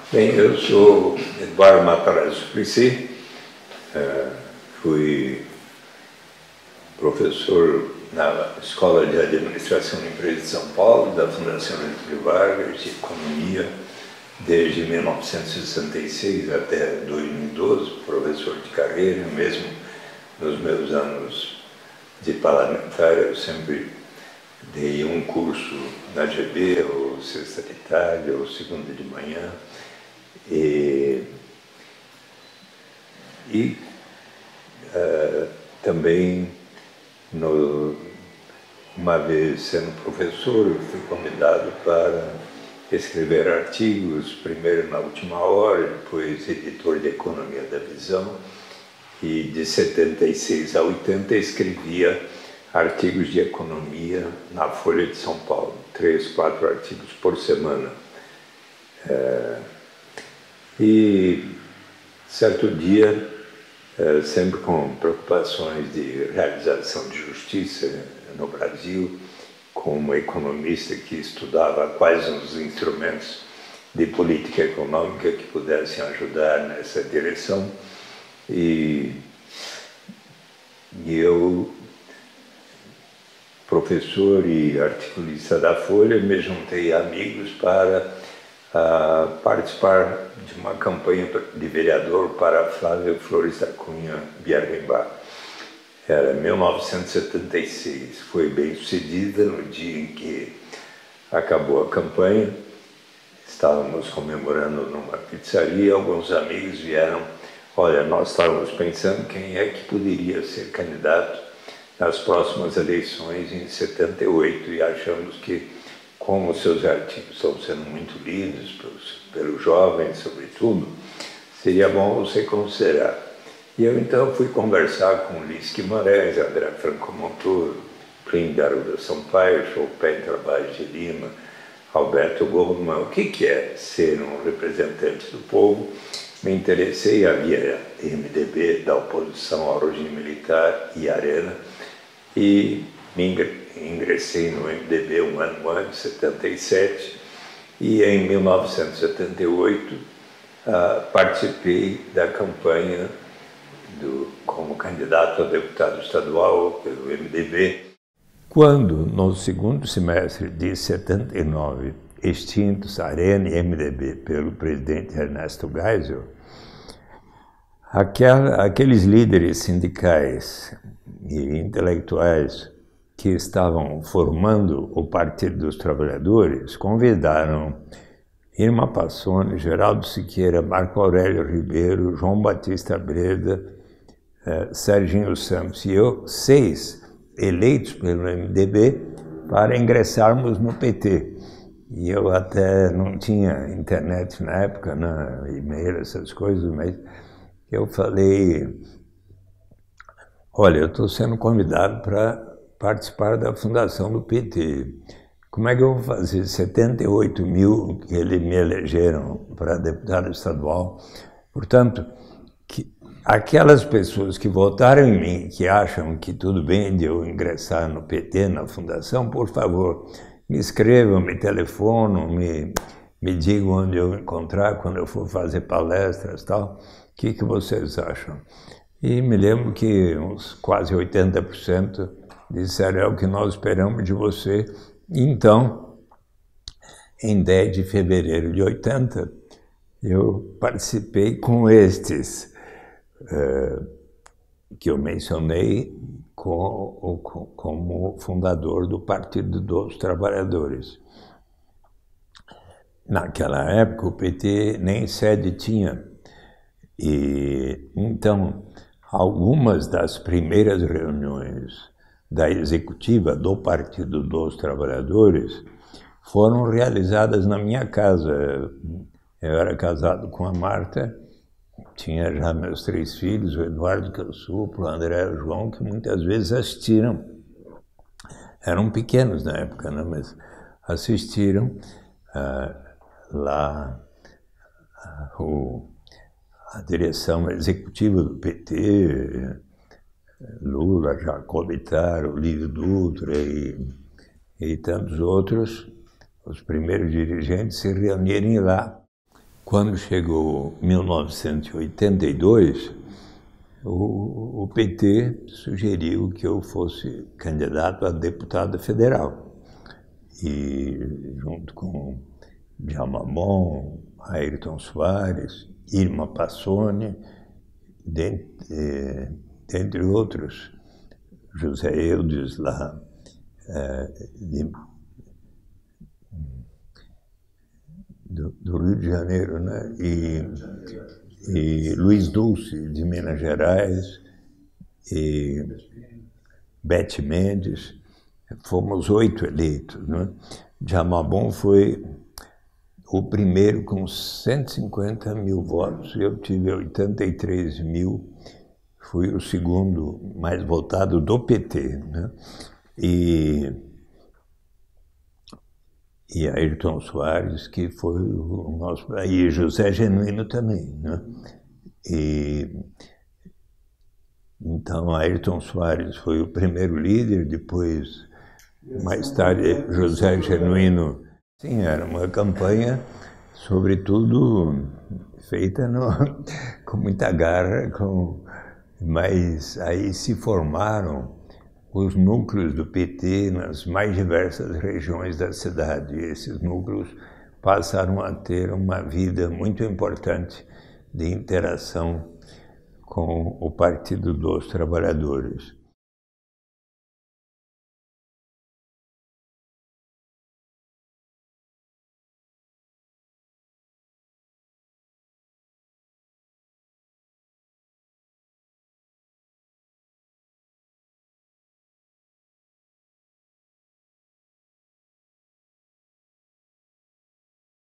Bem, eu sou Eduardo Matarazzo Suplicy, fui professor na Escola de Administração de Empresas de São Paulo, da Fundação Getúlio Vargas, de Economia, desde 1966 até 2012, professor de carreira. Mesmo nos meus anos de parlamentar, eu sempre dei um curso na GB, ou sexta de tarde, ou segunda de manhã. Também, uma vez sendo professor, eu fui convidado para escrever artigos, primeiro na Última Hora, depois editor de Economia da Visão, e de 76 a 80 escrevia artigos de economia na Folha de São Paulo, 3, 4 artigos por semana. E certo dia, sempre com preocupações de realização de justiça no Brasil, como economista que estudava quais os instrumentos de política econômica que pudessem ajudar nessa direção, e eu, professor e articulista da Folha, me juntei a amigos para participar de uma campanha de vereador para Flávio Flores da Cunha Bierrenbach. Era 1976, foi bem sucedida. No dia em que acabou a campanha, estávamos comemorando numa pizzaria, alguns amigos vieram: olha, nós estávamos pensando quem é que poderia ser candidato nas próximas eleições em 78 e achamos que, como seus artigos estão sendo muito lidos pelos jovens, sobretudo, seria bom você considerar. E eu então fui conversar com Ulisses Guimarães, André Franco Montoro, Plínio Arruda Sampaio, Chopin Travagem de Lima, Alberto Goldman. O que é ser um representante do povo? Me interessei, havia MDB da oposição ao regime militar e Arena, e ingressei no MDB um ano antes, 77, e em 1978 participei da campanha como candidato a deputado estadual pelo MDB. Quando, no segundo semestre de 79, extintos Arena e MDB pelo presidente Ernesto Geisel, aqueles líderes sindicais e intelectuais que estavam formando o Partido dos Trabalhadores convidaram Irma Passoni, Geraldo Siqueira, Marco Aurélio Ribeiro, João Batista Breda, Serginho Santos e eu, 6 eleitos pelo MDB, para ingressarmos no PT. E eu até não tinha internet na época, e-mail, essas coisas, mas eu falei: olha, eu estou sendo convidado para participar da fundação do PT. Como é que eu vou fazer 78 mil que eles me elegeram para deputado estadual? Portanto, aquelas pessoas que votaram em mim, que acham que tudo bem de eu ingressar no PT, na fundação, por favor, me escrevam, me telefonam, me digam onde eu encontrar quando eu for fazer palestras e tal. O que vocês acham? E me lembro que uns quase 80% disseram: é o que nós esperamos de você. Então, em 10 de fevereiro de 80, eu participei com estes que eu mencionei como fundador do Partido dos Trabalhadores. Naquela época, o PT nem sede tinha. E então, algumas das primeiras reuniões da executiva do Partido dos Trabalhadores foram realizadas na minha casa. Eu era casado com a Marta, tinha já meus 3 filhos, o Eduardo, que eu suplo, o André e o João, que muitas vezes assistiram. Eram pequenos na época, né? Mas assistiram lá a direção executiva do PT, Lula, Jacob Ittar, Olívio Dutra e tantos outros, os primeiros dirigentes se reunirem lá. Quando chegou 1982, o PT sugeriu que eu fosse candidato a deputado federal. E junto com Djalma Mon, Ayrton Soares, Irma Passoni, dentre outros, José Eudes lá, do Rio de Janeiro, né? E Luiz Dulce, de Minas Gerais, e Beth Mendes. Fomos 8 eleitos, né? Djalma Mon foi o primeiro com 150 mil votos, eu tive 83 mil, fui o segundo mais votado do PT, né? E Ayrton Soares, que foi o nosso... E José Genuíno também, né? Então, Ayrton Soares foi o primeiro líder, depois, mais tarde, José Genuíno. Sim, era uma campanha, sobretudo, feita com muita garra, mas aí se formaram os núcleos do PT nas mais diversas regiões da cidade. E esses núcleos passaram a ter uma vida muito importante de interação com o Partido dos Trabalhadores.